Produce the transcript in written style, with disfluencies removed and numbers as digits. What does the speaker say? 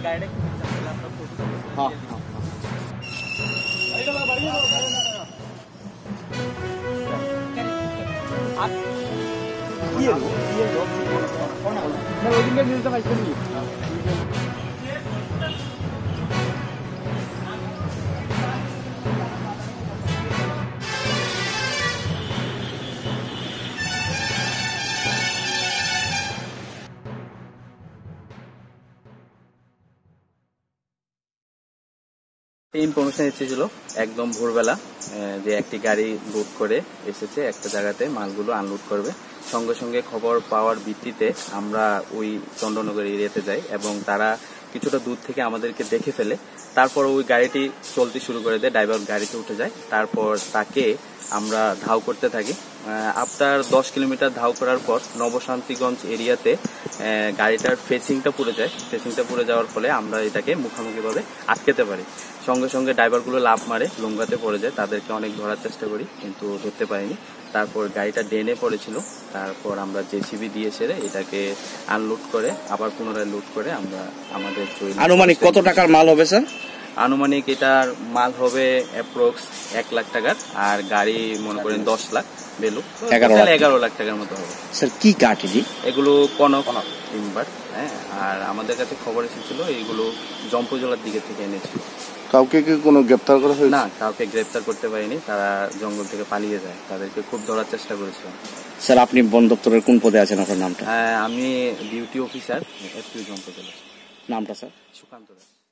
Information এসেছিল একদম ভোরবেলা যে একটি গাড়ি লোড করে এসেছে একটা জায়গাতে, মালগুলো আনলোড করবে। সঙ্গে সঙ্গে খবর পাওয়ার ভিত্তিতে আমরা ওই চন্দ্রনগর এরিয়াতে যাই এবং তারা কিছুটা দূর থেকে আমাদেরকে দেখে ফেলে। তারপর ওই গাড়িটি চলতে শুরু করে দেয়, ড্রাইভার গাড়িতে উঠে যায়। তারপর তাকে আমরা ধাও করতে থাকি। আফটার 10 কিলোমিটার ধাও করার পর নবশান্তিগঞ্জ এরিয়াতে গাড়িটার ফেসিংটা পুড়ে যায়। ফেসিংটা পুড়ে যাওয়ার ফলে আমরা এটাকে মুখোমুখিভাবে আটকেতে পারি। সঙ্গে সঙ্গে ড্রাইভারগুলো লাফ মারে, লুঙ্গাতে পড়ে যায়। তাদেরকে অনেক ধরার চেষ্টা করি কিন্তু ধরতে পারিনি। তারপর গাড়িটা ড্রেনে পড়েছিল। তারপর আমরা জেসিবি দিয়ে সেরে এটাকে আনলোড করে আবার পুনরায় লোড করে আমরা আমাদের। আনুমানিক কত টাকার মাল হবে স্যার? আনুমানিক এটার মাল হবে অ্যাপ্রক্স 1 লাখ টাকার, আর গাড়ি মনে করেন 10 লাখ ভ্যালু, 11 লাখ টাকার মতো হবে। স্যার কি কাঠ এগুলো কনক টিম্বার। হ্যাঁ, আর আমাদের কাছে খবর এসেছিল এইগুলো জম্পুজলার দিকে থেকে এনেছিল। কাউকে কি কোনো গ্রেপ্তার করা হয়েছে? না, কাউকে গ্রেপ্তার করতে পারিনি, তারা জঙ্গল থেকে পালিয়ে যায়। তাদেরকে খুব ধরার চেষ্টা করেছিলাম। স্যার আপনি বন দপ্তরের কোন পদে আছেন, আপনার নামটা? হ্যাঁ, আমি ডিউটি অফিসার, এফপিও জম্পুজলা। নামটা স্যার? সুকান্ত দাস।